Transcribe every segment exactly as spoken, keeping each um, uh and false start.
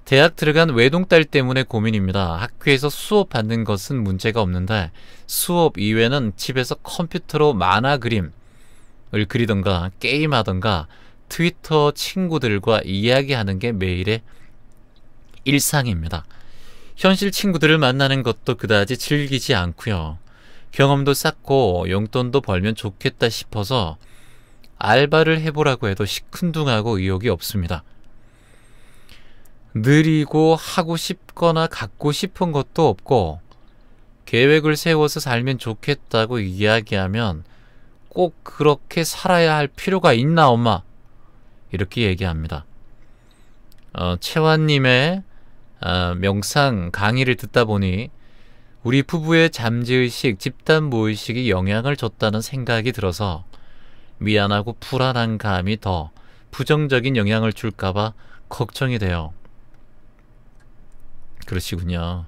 대학 들어간 외동딸 때문에 고민입니다. 학교에서 수업 받는 것은 문제가 없는데 수업 이외에는 집에서 컴퓨터로 만화 그림을 그리던가 게임하던가 트위터 친구들과 이야기하는 게 매일의 일상입니다. 현실 친구들을 만나는 것도 그다지 즐기지 않고요. 경험도 쌓고 용돈도 벌면 좋겠다 싶어서 알바를 해보라고 해도 시큰둥하고 의욕이 없습니다. 느리고 하고 싶거나 갖고 싶은 것도 없고 계획을 세워서 살면 좋겠다고 이야기하면 꼭 그렇게 살아야 할 필요가 있나 엄마? 이렇게 얘기합니다. 어, 채환님의 어, 명상 강의를 듣다 보니 우리 부부의 잠재의식, 집단 무의식이 영향을 줬다는 생각이 들어서 미안하고 불안한 감이 더 부정적인 영향을 줄까봐 걱정이 돼요. 그러시군요.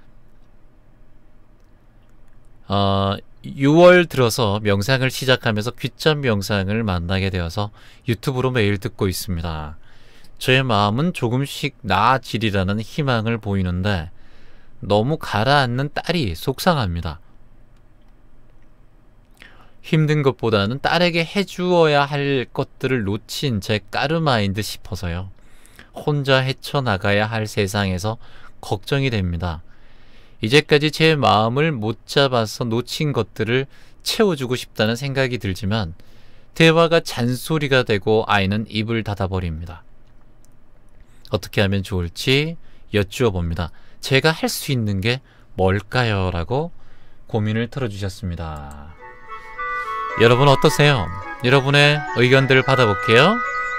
어, 유월 들어서 명상을 시작하면서 귀점 명상을 만나게 되어서 유튜브로 매일 듣고 있습니다. 저의 마음은 조금씩 나아지리라는 희망을 보이는데 너무 가라앉는 딸이 속상합니다. 힘든 것보다는 딸에게 해주어야 할 것들을 놓친 제 까르마인 듯 싶어서요. 혼자 헤쳐나가야 할 세상에서 걱정이 됩니다. 이제까지 제 마음을 못 잡아서 놓친 것들을 채워주고 싶다는 생각이 들지만 대화가 잔소리가 되고 아이는 입을 닫아버립니다. 어떻게 하면 좋을지 여쭈어 봅니다. 제가 할 수 있는 게 뭘까요? 라고 고민을 털어주셨습니다. 여러분 어떠세요? 여러분의 의견들을 받아볼게요.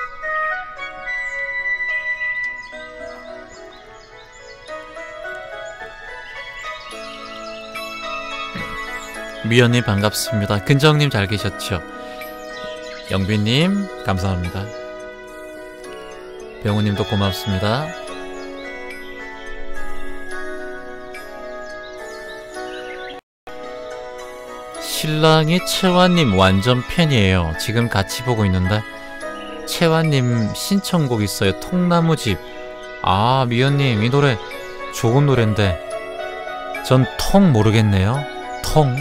미연님 반갑습니다. 근정님 잘 계셨죠? 영빈님 감사합니다. 병우님도 고맙습니다. 신랑이 채환님 완전 팬이에요. 지금 같이 보고 있는데 채환님 신청곡 있어요. 통나무집. 아 미연님 이 노래 좋은 노래인데 전 통 모르겠네요. 통.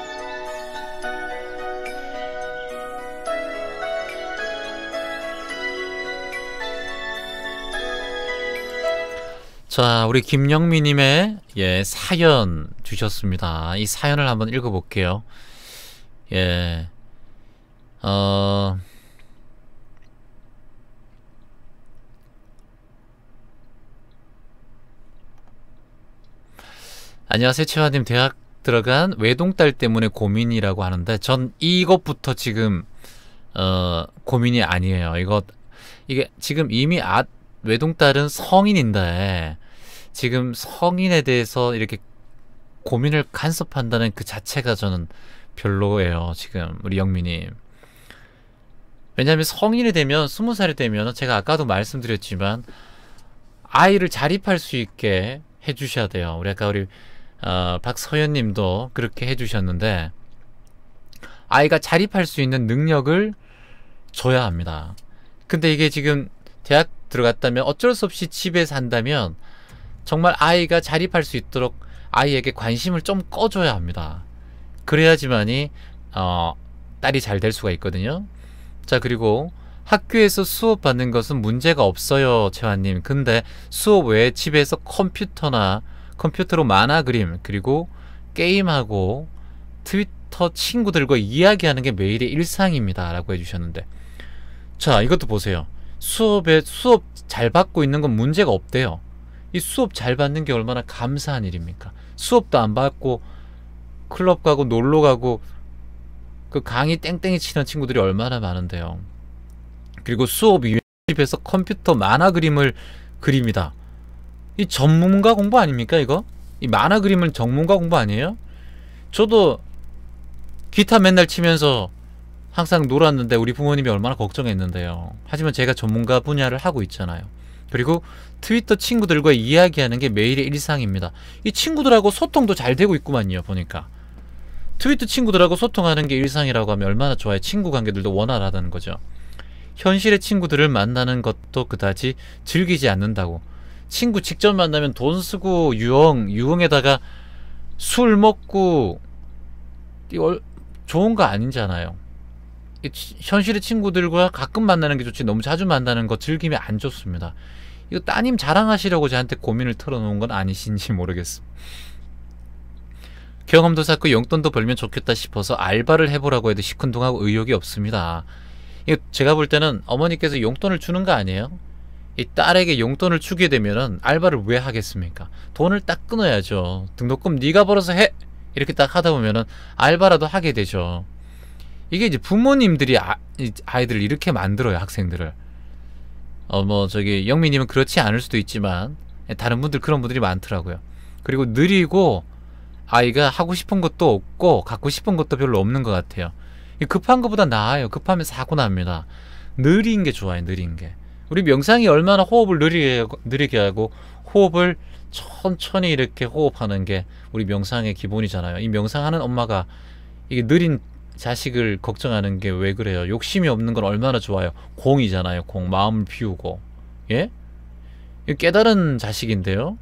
자, 우리 김영미님의 예 사연 주셨습니다. 이 사연을 한번 읽어볼게요. 예, 어, 안녕하세요, 채화님. 대학 들어간 외동딸 때문에 고민이라고 하는데 전 이것부터 지금 어 고민이 아니에요. 이거 이게 지금 이미 아 외동딸은 성인인데 지금 성인에 대해서 이렇게 고민을 간섭한다는 그 자체가 저는 별로예요. 지금 우리 영미님. 왜냐하면 성인이 되면 스무 살이 되면 제가 아까도 말씀드렸지만 아이를 자립할 수 있게 해주셔야 돼요. 우리 아까 우리 어, 박서연님도 그렇게 해주셨는데 아이가 자립할 수 있는 능력을 줘야 합니다. 근데 이게 지금 대학 들어갔다면 어쩔 수 없이 집에 산다면 정말 아이가 자립할 수 있도록 아이에게 관심을 좀 꺼줘야 합니다. 그래야지만이 어, 딸이 잘 될 수가 있거든요. 자, 그리고 학교에서 수업 받는 것은 문제가 없어요, 채환님. 근데 수업 외에 집에서 컴퓨터나 컴퓨터로 만화 그림 그리고 게임하고 트위터 친구들과 이야기하는 게 매일의 일상입니다 라고 해주셨는데, 자 이것도 보세요. 수업에 수업 잘 받고 있는 건 문제가 없대요. 이 수업 잘 받는 게 얼마나 감사한 일입니까? 수업도 안 받고 클럽 가고 놀러 가고 그 강의 땡땡이 치는 친구들이 얼마나 많은데요. 그리고 수업 이외에 집에서 컴퓨터 만화 그림을 그립니다. 이 전문가 공부 아닙니까 이거? 이 만화 그림은 전문가 공부 아니에요? 저도 기타 맨날 치면서 항상 놀았는데 우리 부모님이 얼마나 걱정했는데요. 하지만 제가 전문가 분야를 하고 있잖아요. 그리고 트위터 친구들과 이야기하는 게 매일의 일상입니다. 이 친구들하고 소통도 잘 되고 있구만요. 보니까 트위터 친구들하고 소통하는 게 일상이라고 하면 얼마나 좋아요. 친구 관계들도 원활하다는 거죠. 현실의 친구들을 만나는 것도 그다지 즐기지 않는다고. 친구 직접 만나면 돈 쓰고 유흥, 유흥에다가 술 먹고 이거 좋은 거 아니잖아요. 현실의 친구들과 가끔 만나는 게 좋지 너무 자주 만나는 거 즐기면 안 좋습니다. 이거 따님 자랑하시려고 저한테 고민을 털어놓은 건 아니신지 모르겠습니다. 경험도 쌓고 용돈도 벌면 좋겠다 싶어서 알바를 해보라고 해도 시큰둥하고 의욕이 없습니다. 이거 제가 볼 때는 어머니께서 용돈을 주는 거 아니에요? 이 딸에게 용돈을 주게 되면은 알바를 왜 하겠습니까? 돈을 딱 끊어야죠. 등록금 네가 벌어서 해! 이렇게 딱 하다 보면은 알바라도 하게 되죠. 이게 이제 부모님들이 아, 아이들을 이렇게 만들어요. 학생들을. 어 뭐 저기 영미님은 그렇지 않을 수도 있지만 다른 분들 그런 분들이 많더라고요. 그리고 느리고 아이가 하고 싶은 것도 없고 갖고 싶은 것도 별로 없는 것 같아요. 급한 것보다 나아요. 급하면 사고 납니다. 느린 게 좋아요. 느린 게. 우리 명상이 얼마나 호흡을 느리게, 느리게 하고 호흡을 천천히 이렇게 호흡하는 게 우리 명상의 기본이잖아요. 이 명상하는 엄마가 이게 느린 자식을 걱정하는 게 왜 그래요? 욕심이 없는 건 얼마나 좋아요. 공이잖아요. 공. 마음을 비우고. 예? 깨달은 자식인데요.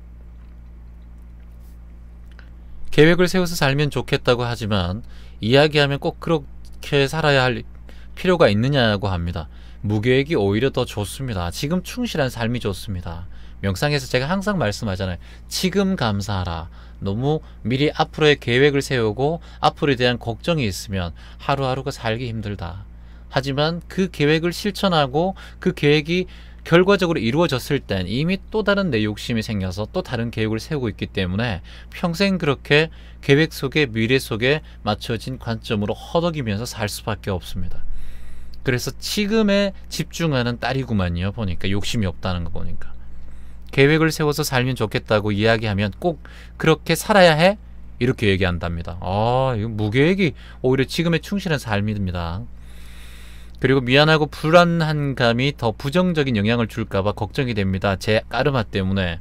계획을 세워서 살면 좋겠다고 하지만 이야기하면 꼭 그렇게 살아야 할 필요가 있느냐고 합니다. 무계획이 오히려 더 좋습니다. 지금 충실한 삶이 좋습니다. 명상에서 제가 항상 말씀하잖아요. 지금 감사하라. 너무 미리 앞으로의 계획을 세우고 앞으로에 대한 걱정이 있으면 하루하루가 살기 힘들다. 하지만 그 계획을 실천하고 그 계획이 결과적으로 이루어졌을 땐 이미 또 다른 내 욕심이 생겨서 또 다른 계획을 세우고 있기 때문에 평생 그렇게 계획 속에 미래 속에 맞춰진 관점으로 허덕이면서 살 수밖에 없습니다. 그래서 지금에 집중하는 딸이구만요. 보니까 욕심이 없다는 거 보니까. 계획을 세워서 살면 좋겠다고 이야기하면 꼭 그렇게 살아야 해? 이렇게 얘기한답니다. 아, 이거 무계획이 오히려 지금의 충실한 삶입니다. 그리고 미안하고 불안한 감이 더 부정적인 영향을 줄까봐 걱정이 됩니다. 제 까르마 때문에.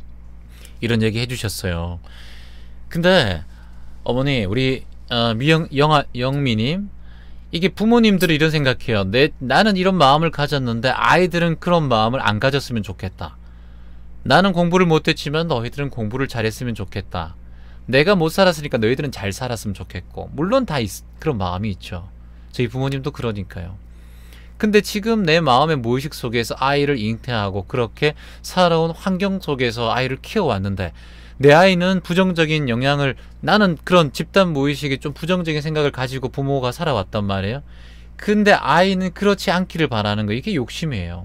이런 얘기 해주셨어요. 근데 어머니 우리 어, 미영, 영아, 영미님 이게 부모님들이 이런 생각해요. 내, 나는 이런 마음을 가졌는데 아이들은 그런 마음을 안 가졌으면 좋겠다. 나는 공부를 못했지만 너희들은 공부를 잘했으면 좋겠다. 내가 못 살았으니까 너희들은 잘 살았으면 좋겠고. 물론 다 있, 그런 마음이 있죠. 저희 부모님도 그러니까요. 근데 지금 내 마음의 무의식 속에서 아이를 잉태하고 그렇게 살아온 환경 속에서 아이를 키워왔는데 내 아이는 부정적인 영향을 나는 그런 집단 무의식에 좀 부정적인 생각을 가지고 부모가 살아왔단 말이에요. 근데 아이는 그렇지 않기를 바라는 거 이게 욕심이에요.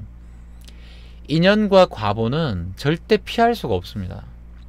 인연과 과보는 절대 피할 수가 없습니다.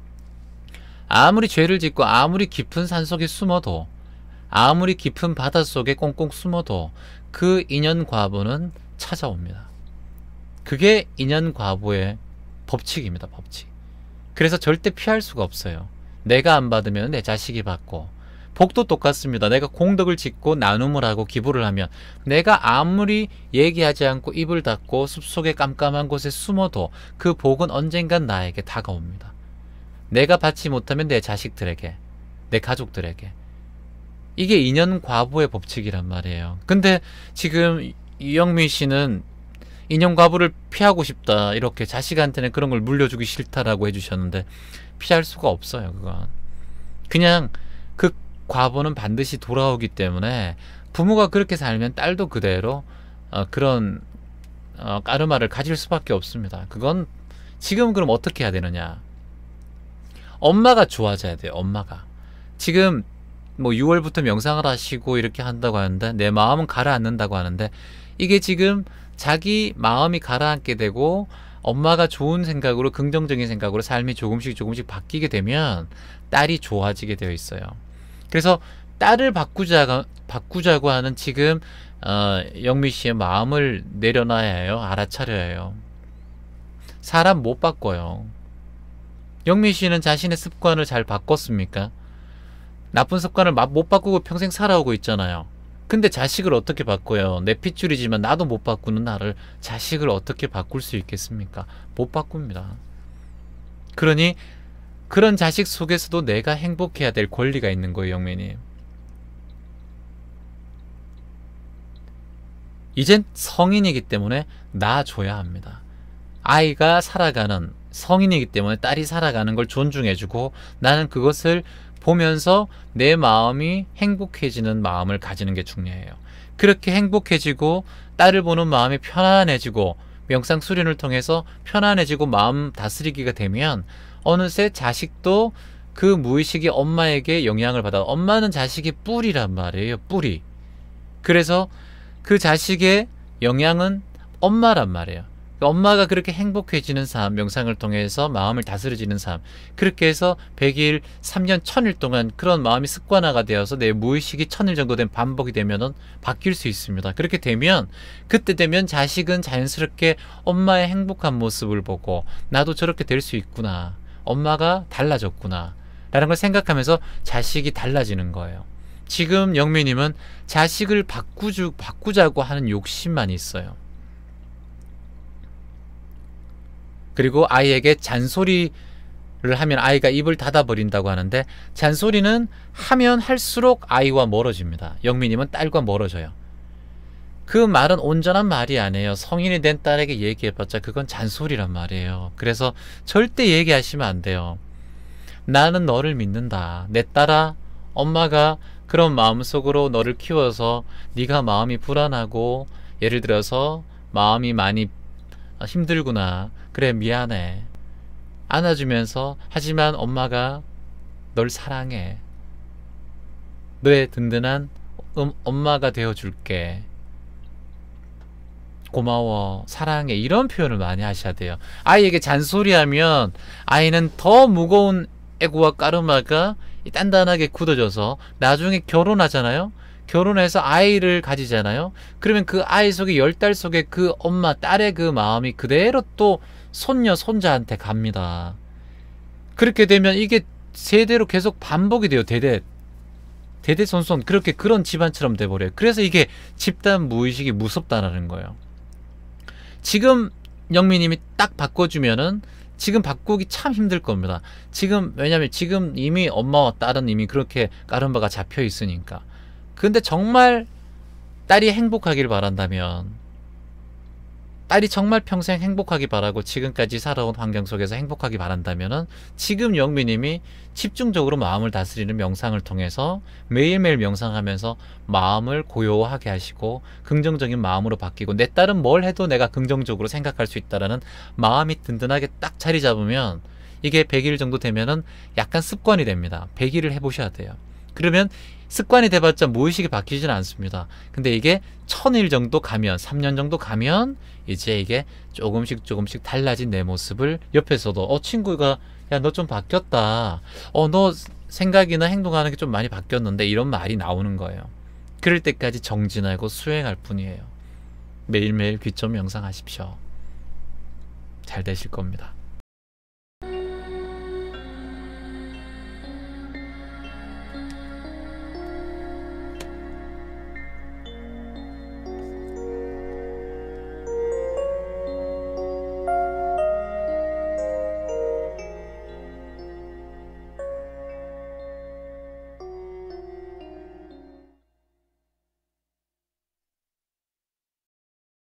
아무리 죄를 짓고 아무리 깊은 산속에 숨어도 아무리 깊은 바닷속에 꽁꽁 숨어도 그 인연과보는 찾아옵니다. 그게 인연과보의 법칙입니다. 법칙. 그래서 절대 피할 수가 없어요. 내가 안 받으면 내 자식이 받고 복도 똑같습니다. 내가 공덕을 짓고 나눔을 하고 기부를 하면 내가 아무리 얘기하지 않고 입을 닫고 숲속의 깜깜한 곳에 숨어도 그 복은 언젠간 나에게 다가옵니다. 내가 받지 못하면 내 자식들에게, 내 가족들에게. 이게 인연과보의 법칙이란 말이에요. 근데 지금 이영미 씨는 인연과보를 피하고 싶다. 이렇게 자식한테는 그런 걸 물려주기 싫다라고 해주셨는데 피할 수가 없어요. 그건. 그냥 그 과보는 반드시 돌아오기 때문에 부모가 그렇게 살면 딸도 그대로 어, 그런 어, 까르마를 가질 수밖에 없습니다. 그건 지금 그럼 어떻게 해야 되느냐. 엄마가 좋아져야 돼요. 엄마가. 지금 뭐 유월부터 명상을 하시고 이렇게 한다고 하는데 내 마음은 가라앉는다고 하는데 이게 지금 자기 마음이 가라앉게 되고 엄마가 좋은 생각으로 긍정적인 생각으로 삶이 조금씩 조금씩 바뀌게 되면 딸이 좋아지게 되어 있어요. 그래서 딸을 바꾸자, 바꾸자고 하는 지금 어, 영미 씨의 마음을 내려놔야 해요. 알아차려야 해요. 사람 못 바꿔요. 영미 씨는 자신의 습관을 잘 바꿨습니까? 나쁜 습관을 못 바꾸고 평생 살아오고 있잖아요. 근데 자식을 어떻게 바꿔요? 내 핏줄이지만 나도 못 바꾸는 나를 자식을 어떻게 바꿀 수 있겠습니까? 못 바꿉니다. 그러니 그런 자식 속에서도 내가 행복해야 될 권리가 있는 거예요. 영매님. 이젠 성인이기 때문에 놔줘야 합니다. 아이가 살아가는 성인이기 때문에 딸이 살아가는 걸 존중해주고 나는 그것을 보면서 내 마음이 행복해지는 마음을 가지는 게 중요해요. 그렇게 행복해지고 딸을 보는 마음이 편안해지고 명상 수련을 통해서 편안해지고 마음 다스리기가 되면 어느새 자식도 그 무의식이 엄마에게 영향을 받아. 엄마는 자식의 뿌리란 말이에요. 뿌리. 그래서 그 자식의 영향은 엄마란 말이에요. 엄마가 그렇게 행복해지는 삶, 명상을 통해서 마음을 다스려지는 삶, 그렇게 해서 백 일, 삼 년, 천일 동안 그런 마음이 습관화가 되어서 내 무의식이 천일 정도 된 반복이 되면은 바뀔 수 있습니다. 그렇게 되면 그때 되면 자식은 자연스럽게 엄마의 행복한 모습을 보고 나도 저렇게 될 수 있구나, 엄마가 달라졌구나 라는 걸 생각하면서 자식이 달라지는 거예요. 지금 영미님은 자식을 바꾸주, 바꾸자고 하는 욕심만 있어요. 그리고 아이에게 잔소리를 하면 아이가 입을 닫아버린다고 하는데, 잔소리는 하면 할수록 아이와 멀어집니다. 영미님은 딸과 멀어져요. 그 말은 온전한 말이 아니에요. 성인이 된 딸에게 얘기해봤자 그건 잔소리란 말이에요. 그래서 절대 얘기하시면 안 돼요. 나는 너를 믿는다. 내 딸아, 엄마가 그런 마음속으로 너를 키워서 네가 마음이 불안하고 예를 들어서 마음이 많이 힘들구나. 그래, 미안해. 안아주면서, 하지만 엄마가 널 사랑해. 너의 든든한 음, 엄마가 되어줄게. 고마워. 사랑해. 이런 표현을 많이 하셔야 돼요. 아이에게 잔소리하면 아이는 더 무거운 에고와 까르마가 단단하게 굳어져서 나중에 결혼하잖아요. 결혼해서 아이를 가지잖아요. 그러면 그 아이 속에, 열 달 속에 그 엄마, 딸의 그 마음이 그대로 또 손녀, 손자한테 갑니다. 그렇게 되면 이게 세대로 계속 반복이 돼요. 대대. 대대손손. 그렇게 그런 집안처럼 돼버려요. 그래서 이게 집단 무의식이 무섭다라는 거예요. 지금 영미님이 딱 바꿔주면은 지금 바꾸기 참 힘들 겁니다. 지금, 왜냐면 지금 이미 엄마와 딸은 이미 그렇게 까른바가 잡혀 있으니까. 근데 정말 딸이 행복하길 바란다면, 딸이 정말 평생 행복하기 바라고 지금까지 살아온 환경 속에서 행복하기 바란다면은 지금 영미님이 집중적으로 마음을 다스리는 명상을 통해서 매일매일 명상하면서 마음을 고요하게 하시고 긍정적인 마음으로 바뀌고, 내 딸은 뭘 해도 내가 긍정적으로 생각할 수 있다라는 마음이 든든하게 딱 자리 잡으면 이게 백 일 정도 되면은 약간 습관이 됩니다. 백 일을 해보셔야 돼요. 그러면 습관이 돼봤자 무의식이 바뀌지는 않습니다. 근데 이게 천일 정도 가면, 삼 년 정도 가면 이제 이게 조금씩 조금씩 달라진 내 모습을 옆에서도, 어 친구가 야 너 좀 바뀌었다, 어 너 생각이나 행동하는 게 좀 많이 바뀌었는데, 이런 말이 나오는 거예요. 그럴 때까지 정진하고 수행할 뿐이에요. 매일매일 귀점 명상하십시오. 잘 되실 겁니다.